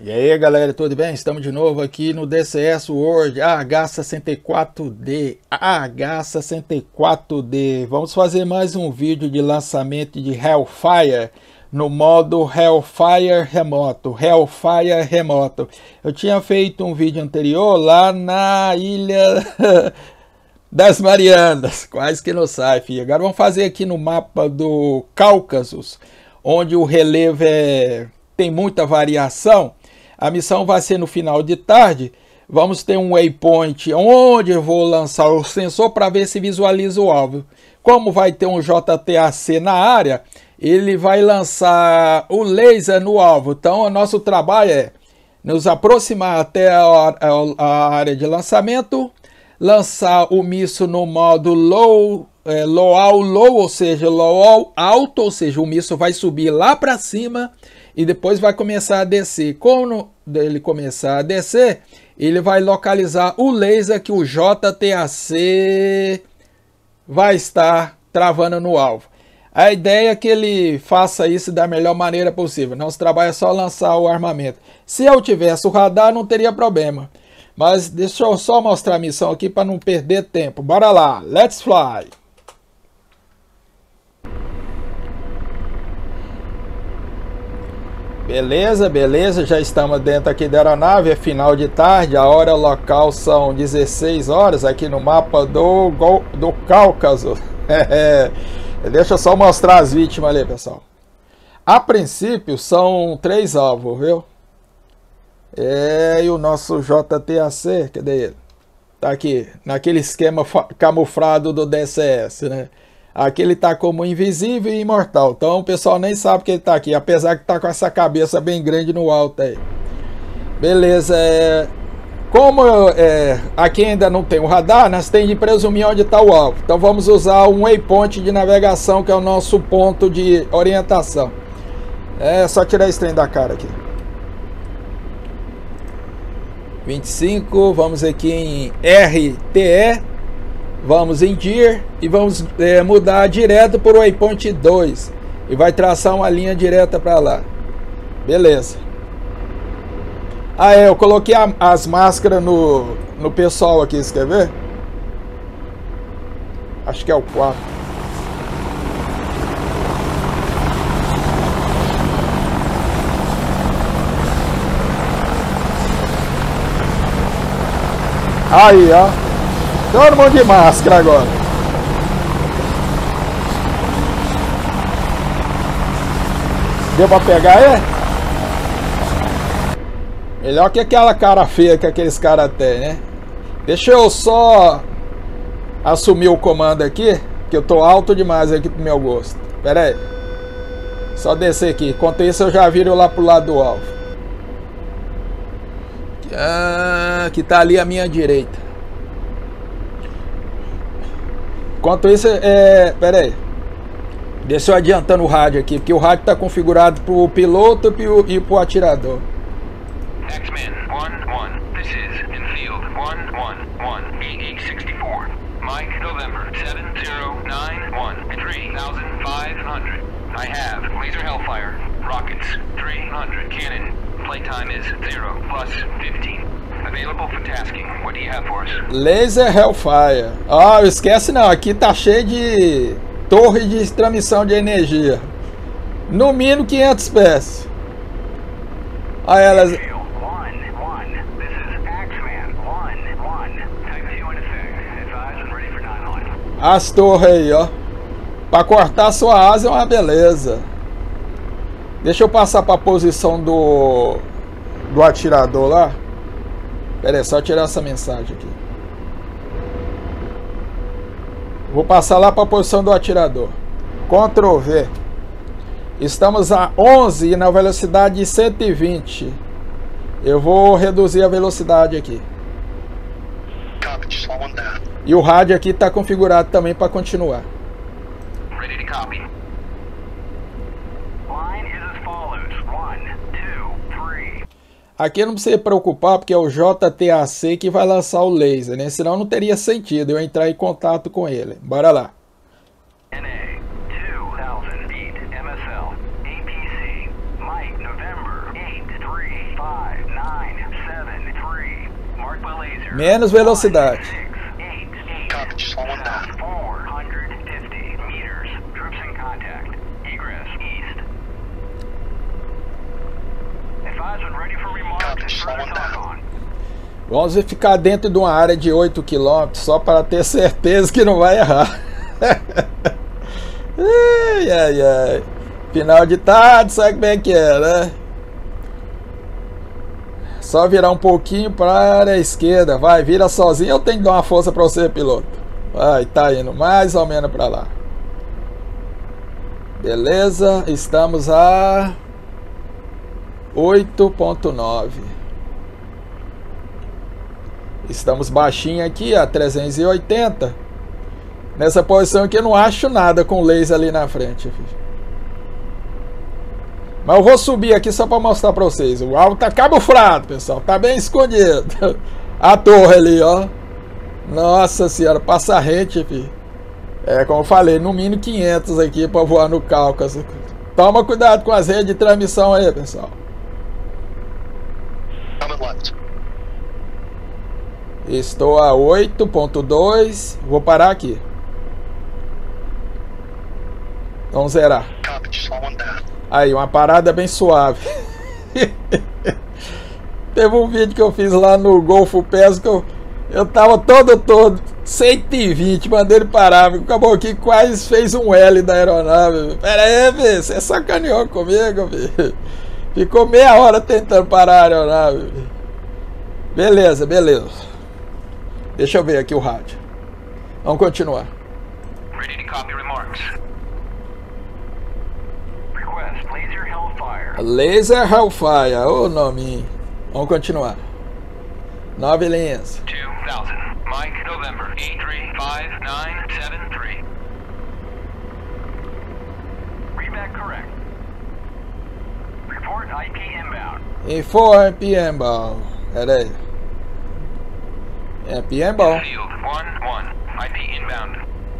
E aí galera, tudo bem? Estamos de novo aqui no DCS World H64D. Vamos fazer mais um vídeo de lançamento de Hellfire no modo Hellfire Remoto. Eu tinha feito um vídeo anterior lá na Ilha das Marianas, quase que não sai, filho. Agora vamos fazer aqui no mapa do Cáucaso, onde o relevo tem muita variação. A missão vai ser no final de tarde. Vamos ter um waypoint onde eu vou lançar o sensor para ver se visualiza o alvo. Como vai ter um JTAC na área, ele vai lançar o laser no alvo. Então o nosso trabalho é nos aproximar até a área de lançamento, lançar o míssil no modo low, ou seja, low alto, ou seja, o míssil vai subir lá para cima e depois vai começar a descer. Quando ele começar a descer, ele vai localizar o laser que o JTAC vai estar travando no alvo. A ideia é que ele faça isso da melhor maneira possível. Nosso trabalho é só lançar o armamento. Se eu tivesse o radar, não teria problema. Mas deixa eu só mostrar a missão aqui para não perder tempo. Bora lá, let's fly! Beleza, já estamos dentro aqui da aeronave, é final de tarde, a hora local são 16 horas aqui no mapa do Cáucaso. Deixa eu só mostrar as vítimas ali, pessoal. A princípio são 3 alvos, viu? E o nosso JTAC, cadê ele? Tá aqui, naquele esquema camuflado do DCS, né? Aqui ele tá como invisível e imortal. Então o pessoal nem sabe que ele tá aqui, apesar que tá com essa cabeça bem grande no alto aí. Beleza, como aqui ainda não tem o radar, nós temos de presumir onde está o alvo. Então vamos usar um waypoint de navegação, que é o nosso ponto de orientação. É só tirar esse trem da cara aqui. 25, vamos aqui em RTE. Vamos em DIR e vamos mudar direto para o waypoint 2 e vai traçar uma linha direta para lá. Beleza. Eu coloquei as máscaras no pessoal aqui, você quer ver? Acho que é o 4. Aí, ó. Todo mundo de máscara agora. Deu pra pegar ele? Melhor que aquela cara feia que aqueles caras têm, né? Deixa eu só assumir o comando aqui, que eu tô alto demais aqui pro meu gosto. Pera aí. Só descer aqui. Enquanto isso eu já viro lá pro lado do alvo. Que tá ali à minha direita. Enquanto isso, pera aí. Deixa eu adiantando o rádio aqui, porque o rádio está configurado para o piloto e para o atirador. X-Men 1-1, this is in field 1-1-1, EE-64. Mike November 7091, 3500. I have laser Hellfire, rockets 300, cannon. Playtime is 0 plus 15. Available for tasking. What do you have for us? Laser Hellfire. Esquece não, aqui tá cheio de torre de transmissão de energia. No mínimo 500 pés. Elas. As torres aí, ó. Pra cortar sua asa é uma beleza. Deixa eu passar pra posição do atirador lá. Pera aí, só tirar essa mensagem aqui. Vou passar lá para a posição do atirador. Ctrl V. Estamos a 11 na velocidade de 120. Eu vou reduzir a velocidade aqui. E o rádio aqui está configurado também para continuar. Ready to copy. Aqui não precisa se preocupar, porque é o JTAC que vai lançar o laser, né? Senão não teria sentido eu entrar em contato com ele. Bora lá. NA 2000 beat MSL APC Mike November 835 Menos velocidade. Vamos ficar dentro de uma área de 8 km só para ter certeza que não vai errar. Ai, ai, ai. Final de tarde, sabe como é que é, né? Só virar um pouquinho para a esquerda. Vai, vira sozinho. Eu tenho que dar uma força para você, piloto. Vai, tá indo mais ou menos para lá. Beleza, estamos a 8.9. Estamos baixinho aqui, a 380. Nessa posição aqui eu não acho nada com o laser ali na frente, filho. Mas eu vou subir aqui só para mostrar para vocês. O alvo tá camuflado, pessoal. Tá bem escondido. A torre ali, ó. Nossa senhora, passa rente, filho. É, como eu falei, no mínimo 500 aqui para voar no Cáucaso. Toma cuidado com as redes de transmissão aí, pessoal. Estou a 8.2. Vou parar aqui. Vamos zerar. Aí, uma parada bem suave. Teve um vídeo que eu fiz lá no Golfo Pes que eu tava todo 120, mandei ele parar. Acabou aqui, quase fez um L da aeronave. Pera aí, velho, você sacaneou comigo, velho. Ficou meia hora tentando parar a aeronave. Véio. Beleza, beleza. Deixa eu ver aqui o rádio. Vamos continuar. Ready to copy remarks. Request Laser Hellfire. Laser Hellfire, ô nome. Vamos continuar. 9 linhas. 2000, Mike, November, 835973. Readback correct. Report IP inbound. Inform IP inbound. Pera aí. IP inbound. Infield 1-1. IP inbound.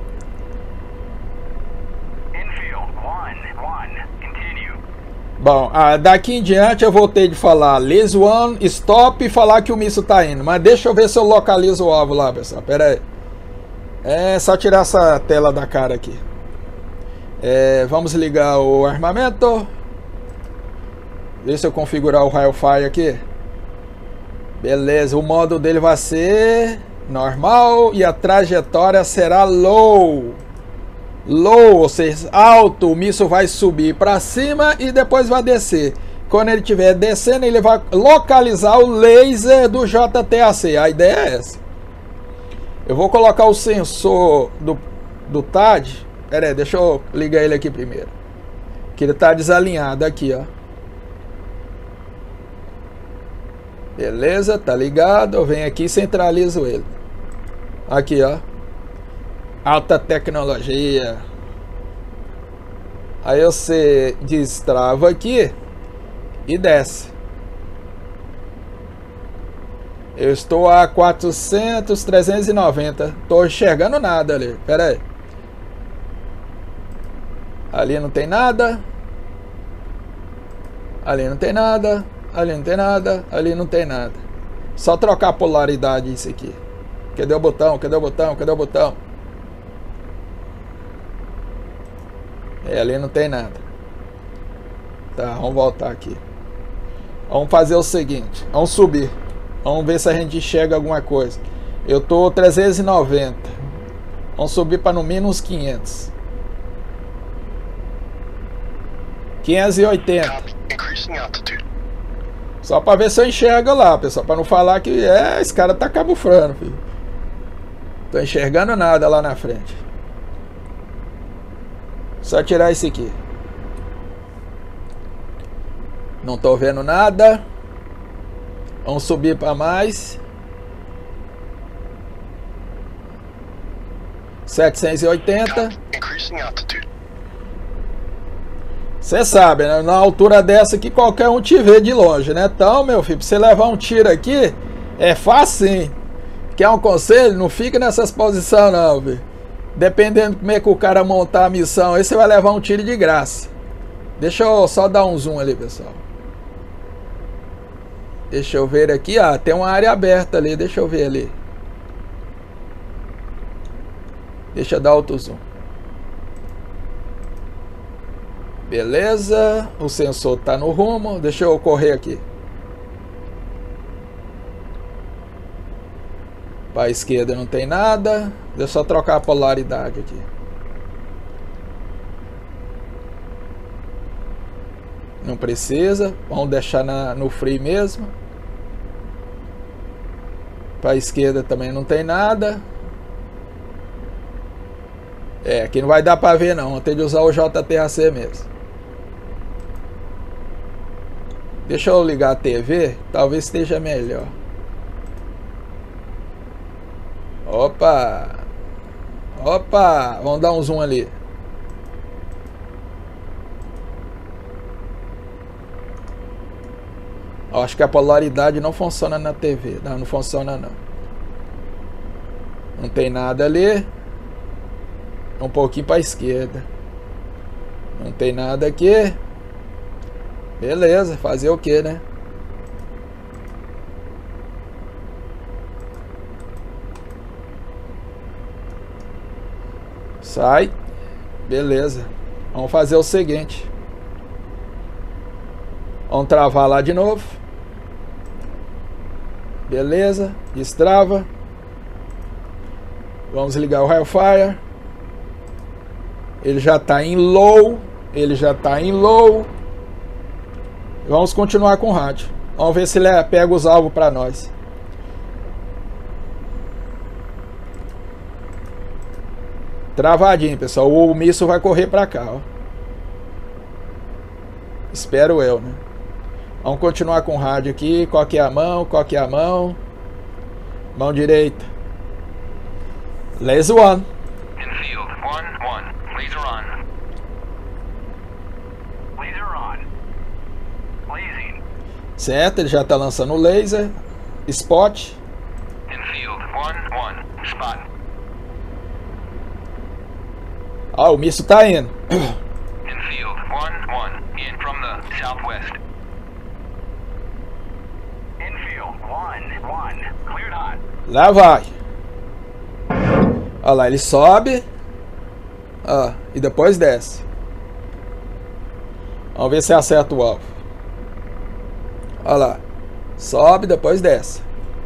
Infield 1-1. Continue. Bom, daqui em diante eu vou ter de falar Liz 1, stop e falar que o míssil tá indo. Mas deixa eu ver se eu localizo o alvo lá, pessoal. Pera aí. É só tirar essa tela da cara aqui. Vamos ligar o armamento. Deixa eu configurar o Hellfire aqui. Beleza, o modo dele vai ser normal e a trajetória será low. Low, ou seja, alto. O míssil vai subir para cima e depois vai descer. Quando ele estiver descendo, ele vai localizar o laser do JTAC. A ideia é essa. Eu vou colocar o sensor do TAD. Pera aí, deixa eu ligar ele aqui primeiro. Que ele está desalinhado aqui, ó. Beleza, tá ligado. Eu venho aqui e centralizo ele. Aqui, ó. Alta tecnologia. Aí você destrava aqui e desce. Eu estou a 400, 390. Tô enxergando nada ali. Pera aí. Ali não tem nada. Ali não tem nada. Ali não tem nada, ali não tem nada. Só trocar a polaridade isso aqui. Cadê o botão? Cadê o botão? Cadê o botão? Ali não tem nada. Tá, vamos voltar aqui. Vamos fazer o seguinte. Vamos subir. Vamos ver se a gente enxerga alguma coisa. Eu tô 390. Vamos subir para no mínimo uns 500. 580. Só para ver se eu enxergo lá, pessoal. Para não falar que esse cara tá camuflando, filho. Tô enxergando nada lá na frente. Só tirar esse aqui. Não tô vendo nada. Vamos subir para mais. 780. Você sabe, né? Na altura dessa aqui qualquer um te vê de longe, né? Então, meu filho, pra você levar um tiro aqui é fácil, hein? Quer um conselho? Não fica nessas posições não, velho. Dependendo de como é que o cara montar a missão, aí você vai levar um tiro de graça. Deixa eu só dar um zoom ali, pessoal. Deixa eu ver aqui, ah, tem uma área aberta ali, deixa eu ver ali. Deixa eu dar auto zoom. Beleza, o sensor tá no rumo, deixa eu correr aqui. Para a esquerda não tem nada, deixa eu só trocar a polaridade aqui. Não precisa, vamos deixar no free mesmo. Para a esquerda também não tem nada. É, aqui não vai dar para ver não, vou ter de usar o JTAC mesmo. Deixa eu ligar a TV, talvez esteja melhor. Opa! Opa! Vamos dar um zoom ali. Acho que a polaridade não funciona na TV. Não, não funciona não. Não tem nada ali. Um pouquinho para a esquerda. Não tem nada aqui. Beleza, fazer o que, né? Sai. Beleza. Vamos fazer o seguinte. Vamos travar lá de novo. Beleza. Destrava. Vamos ligar o Hellfire. Ele já está em low. Ele já está em low. Vamos continuar com o rádio. Vamos ver se ele pega os alvos para nós. Travadinho, pessoal. O míssil vai correr para cá, ó. Espero eu, né? Vamos continuar com o rádio aqui. Qual que é a mão? Qual que é a mão? Mão direita. Laser one. Infield 1-1. Laser on. Laser on. Blazing. Certo, ele já está lançando o laser. Spot. Infield 1-1. Spot. Ah, o míssil tá indo. Infield 1-1. In from the southwest. Infield 1-1. Cleared hot. Lá vai. Olha lá, ele sobe. Ah, e depois desce. Vamos ver se acerta o alvo. Olha lá. Sobe, depois desce.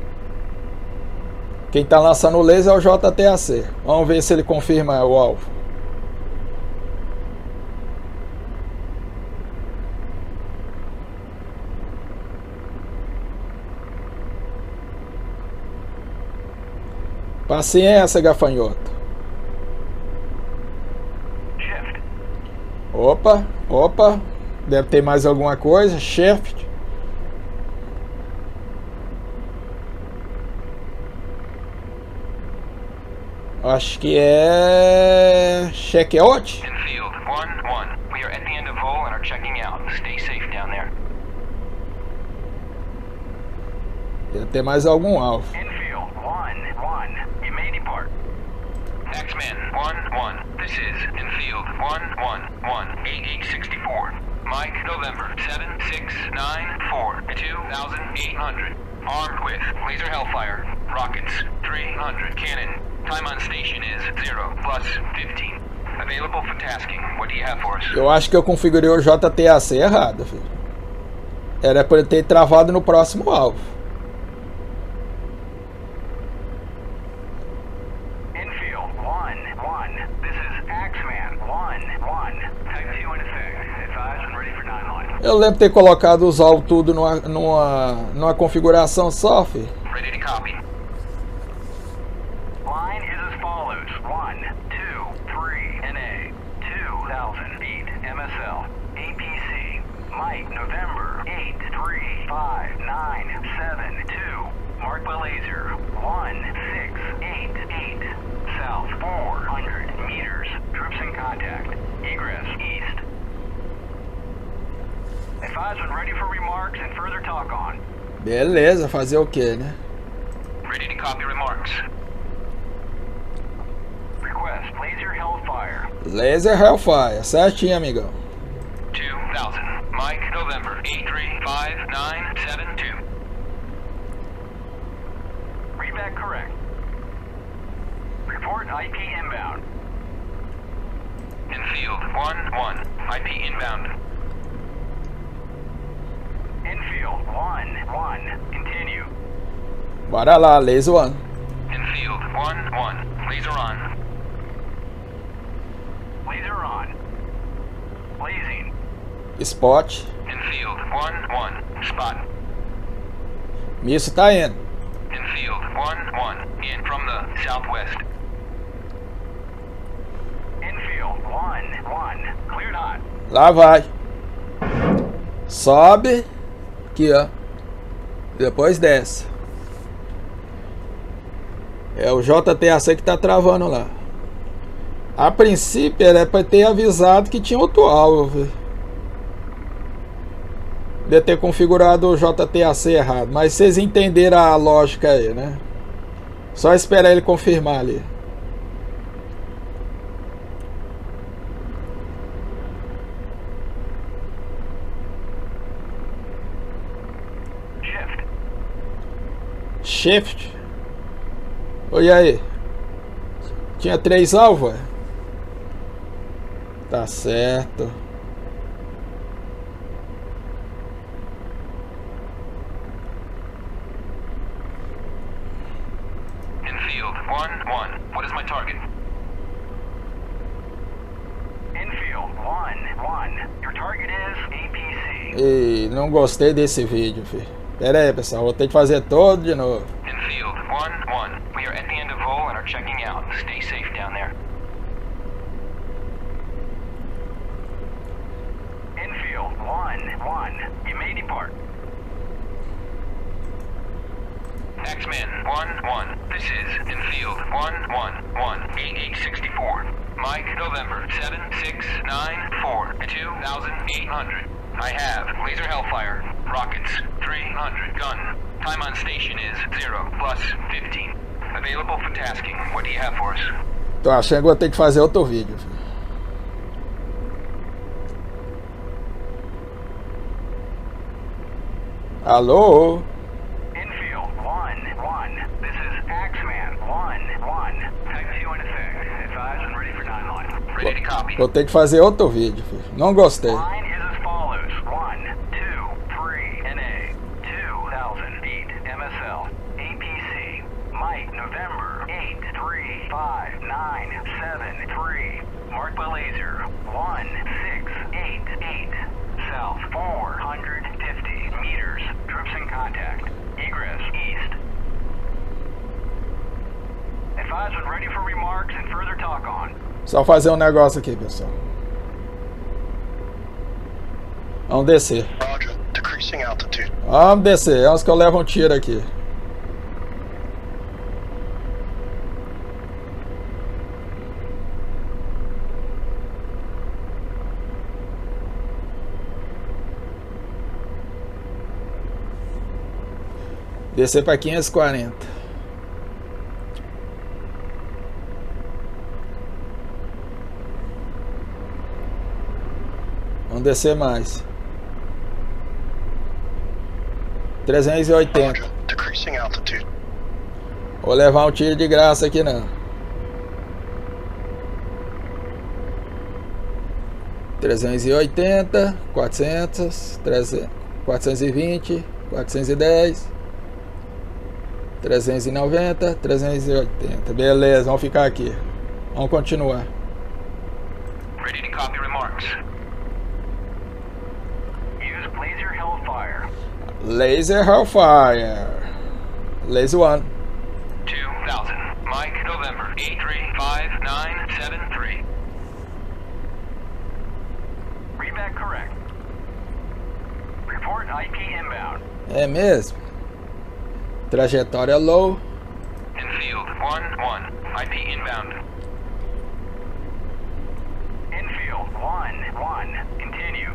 Quem está lançando o laser é o JTAC. Vamos ver se ele confirma o alvo. Paciência, gafanhoto. Shift. Opa, opa. Deve ter mais alguma coisa. Shift. Acho que é checkout. Infield 1-1. We are at the end of vol and are checking out. Stay safe down there. Deve ter mais algum alvo. Infield 1-1. You may depart. X-Men 1-1. This is Infield 1-1-1-8864. Mike November 7694 2800. Armed with laser Hellfire, rockets, 300 cannon. Time on station is 0 plus 15. Available for tasking. What do you have for us? Eu acho que eu configurei o JTAC errado, filho. Era para ele ter travado no próximo alvo. Infield 1-1. This is Axman 1-1. Type 2 in effect. Advised and ready for 9-line. Eu lembro de ter colocado os alvos tudo numa configuração só, filho. Ready to copy. Line is as follows. 1, 2, 3, NA. 2,000 feet. MSL. APC. Mike, November 83597. Mark by laser. 1688. South 400 meters. Troops in contact. Egress east. Advise when ready for remarks and further talk on. Beleza, fazer o que, né? Ready to copy remarks. Request laser Hellfire. Laser Hellfire, certinho, amigão. 2000. Mike November 835972. Read back correct. Report IP inbound. Infield 1-1. IP inbound. Infield 1-1. Continue. Bora lá, laser 1. Infield 1-1. Laser on. Laser on. Blazing. Spot. Infield 1-1. Spot. Míssil tá indo. Infield 1-1. In from the southwest. Infield 1-1. Cleared hot. Lá vai. Sobe. Aqui, ó. Depois desce. É o JTAC que tá travando lá. A princípio era para ter avisado que tinha outro alvo. De ter configurado o JTAC errado. Mas vocês entenderam a lógica aí, né? Só esperar ele confirmar ali. Shift. Oi, aí. Tinha 3 alvos? Tá certo. Infield 1-1. What is my target? Infield 1-1. Your target is APC. E não gostei desse vídeo, filho. Pera aí, pessoal. Vou ter que fazer todo de novo. Infield 1-1. We are at the end of Vol and are checking out. Stay safe down there. Infield 1-1. You may depart. X-Men 1-1. This is Infield 1-1-1. 8864. Mike November 7694 2800. I have laser Hellfire, rockets 300, gun. Time on station is 0 plus 15. Available for tasking. What do you have for us? Tô achando que vou ter que fazer outro vídeo, filho. Alô? Infield 1-1. This is Axeman 1-1. Type 2 in effect. Advise and ready for 9-line. Ready to copy. Vou ter que fazer outro vídeo, filho. Não gostei. Line is as follows. 1, 2, 3, NA, 2000 feet, MSL, APC, Mike, November, 835973, marked by laser, 1688, south, 450 meters, troops in contact, egress, east. Advise when ready for remarks and further talk on. Só fazer um negócio aqui, pessoal. Vamos descer. Roger. Decreasing altitude. Vamos descer. Antes que eu levo um tiro aqui. Descer para 540. Vamos descer mais. 380. Roger. Decreasing altitude. Vou levar um tiro de graça aqui não. 380, 400, 300, 420, 410, 390, 380. Beleza, vamos ficar aqui. Vamos continuar. Ready to copy remarks. Use laser Hellfire. Laser Hellfire. Laser 1. 2000. Mike, November, 835973. Read back correct. Report IP inbound. É mesmo? Trajetória low. Infield 1-1. IP inbound. Infield 1-1. Continue.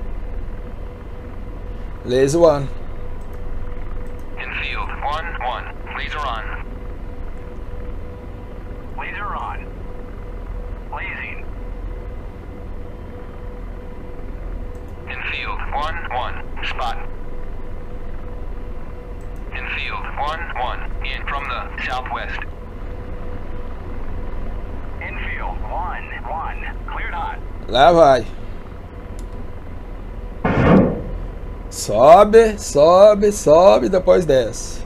Laser 1. Infield 1-1. Laser on. Laser on. Blazing. Infield 1-1. Spot. Infield 1-1, in from the southwest. Infield, 1-1, cleared hot. Lá vai. Sobe, sobe, sobe, depois desce.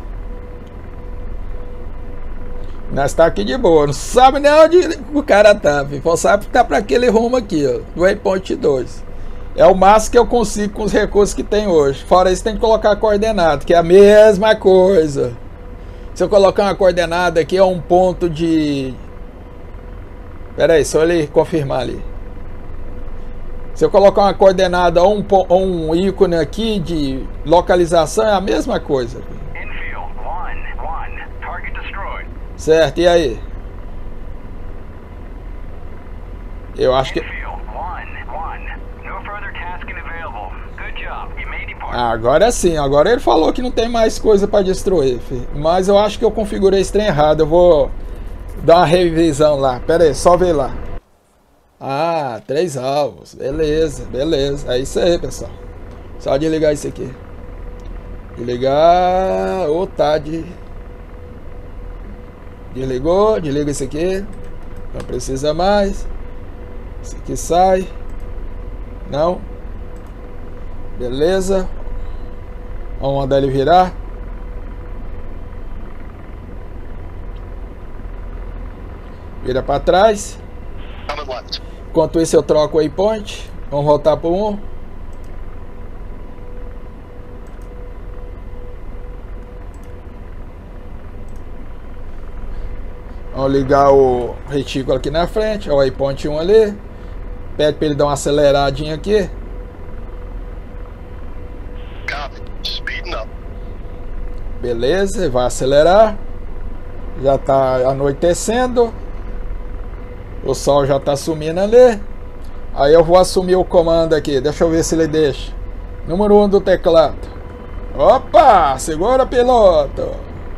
Nós tá aqui de boa, não sabe nem onde o cara tá, filho. Só sabe que tá pra aquele rumo aqui, ó, do Waypoint 2. É o máximo que eu consigo com os recursos que tem hoje. Fora isso, tem que colocar a coordenada, que é a mesma coisa. Se eu colocar uma coordenada aqui, é um ponto de... Pera aí, só ele confirmar ali. Se eu colocar uma coordenada ou um ícone aqui de localização, é a mesma coisa. Infield, 1-1, target destroyed. Certo, e aí? Eu acho que... Infield, 1-1, no further tasking available. Good job, you may depart. Agora sim, agora ele falou que não tem mais coisa para destruir, filho. Mas eu acho que eu configurei esse trem errado. Eu vou dar uma revisão lá. Pera aí, só ver lá. Ah, 3 alvos. Beleza, beleza. É isso aí, pessoal. Só desligar isso aqui. Desligar. Ô, tá de... Desligou, desliga isso aqui. Não precisa mais. Isso aqui sai. Não. Beleza. Vamos mandar ele virar. Vira para trás. Enquanto isso eu troco o waypoint. Vamos voltar para o 1. Vamos ligar o retículo aqui na frente. O waypoint 1 ali. Pede para ele dar uma aceleradinha aqui. Beleza, vai acelerar. Já está anoitecendo. O sol já está sumindo ali. Aí eu vou assumir o comando aqui. Deixa eu ver se ele deixa. Número 1 do teclado. Opa! Segura, piloto.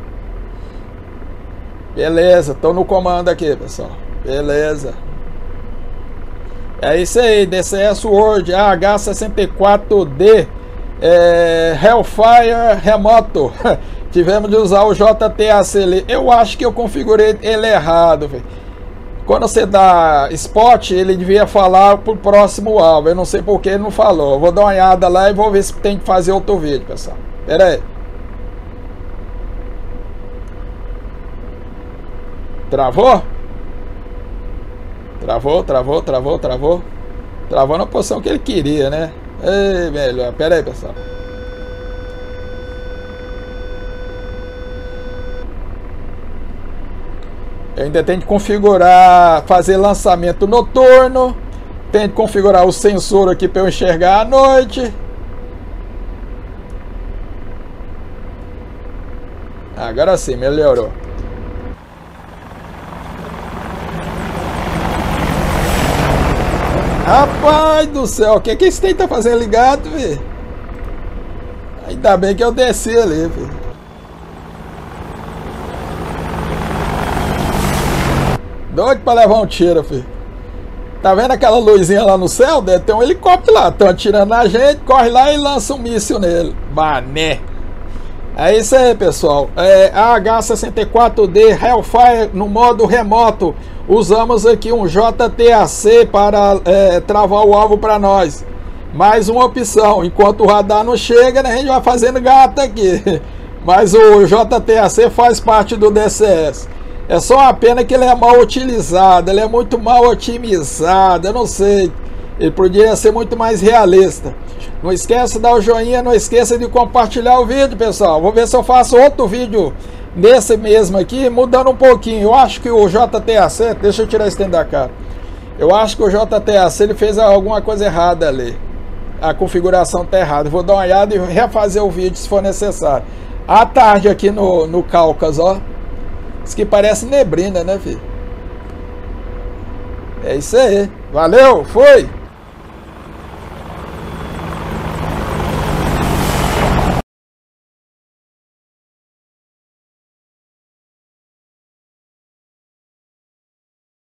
Beleza, tô no comando aqui, pessoal. Beleza. É isso aí, DCS World AH64D Hellfire remoto. Tivemos de usar o JTAC ali. Eu acho que eu configurei ele errado, velho. Quando você dá spot, ele devia falar pro próximo alvo. Eu não sei porque ele não falou. Eu vou dar uma olhada lá e vou ver se tem que fazer outro vídeo, pessoal. Pera aí. Travou? Travou. Travou na posição que ele queria, né? Ei, melhor. Pera aí, pessoal. Eu ainda tenho que configurar, fazer lançamento noturno. Tenho que configurar o sensor aqui para eu enxergar à noite. Agora sim, melhorou. Rapaz do céu, o que que esse trem tá fazendo ligado, velho? Ainda bem que eu desci ali, velho. Doido pra levar um tiro, filho. Tá vendo aquela luzinha lá no céu? Deve ter um helicóptero lá. Estão atirando na gente, corre lá e lança um míssil nele. Mané. É isso aí, pessoal. AH64D Hellfire no modo remoto. Usamos aqui um JTAC para travar o alvo para nós. Mais uma opção. Enquanto o radar não chega, né, a gente vai fazendo gato aqui. Mas o JTAC faz parte do DCS. É só uma pena que ele é mal utilizado, ele é muito mal otimizado, eu não sei. Ele poderia ser muito mais realista. Não esqueça de dar o joinha, não esqueça de compartilhar o vídeo, pessoal. Vou ver se eu faço outro vídeo nesse mesmo aqui, mudando um pouquinho. Eu acho que o JTAC, deixa eu tirar esse dentro da cara. Eu acho que o JTAC ele fez alguma coisa errada ali. A configuração está errada. Vou dar uma olhada e refazer o vídeo se for necessário. À tarde aqui no Cáucaso, ó. Isso que parece neblina, né, filho? É isso aí. Valeu, fui!